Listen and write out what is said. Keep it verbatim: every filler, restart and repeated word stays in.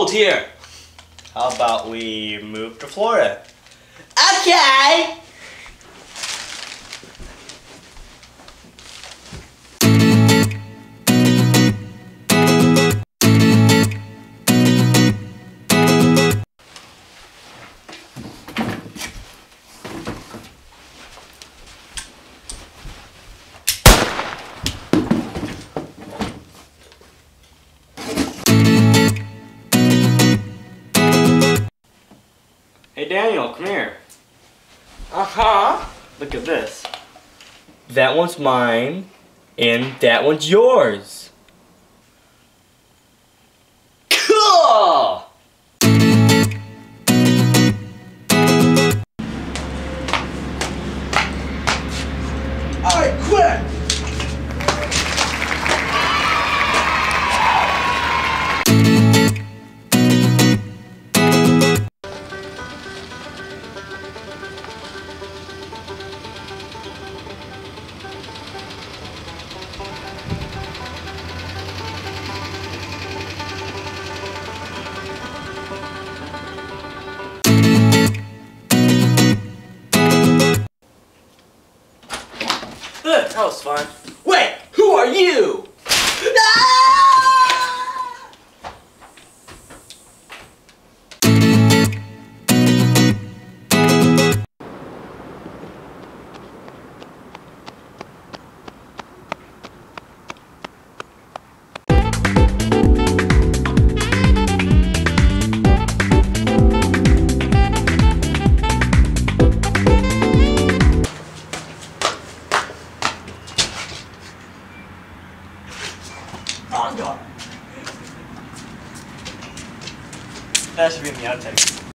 cold here. How about we move to Florida? Okay. Hey Daniel, come here. Uh-huh. Look at this. That one's mine, and that one's yours. Cool. I quit. Ugh, that was fun. Wait, who are you? That should be in the outtakes.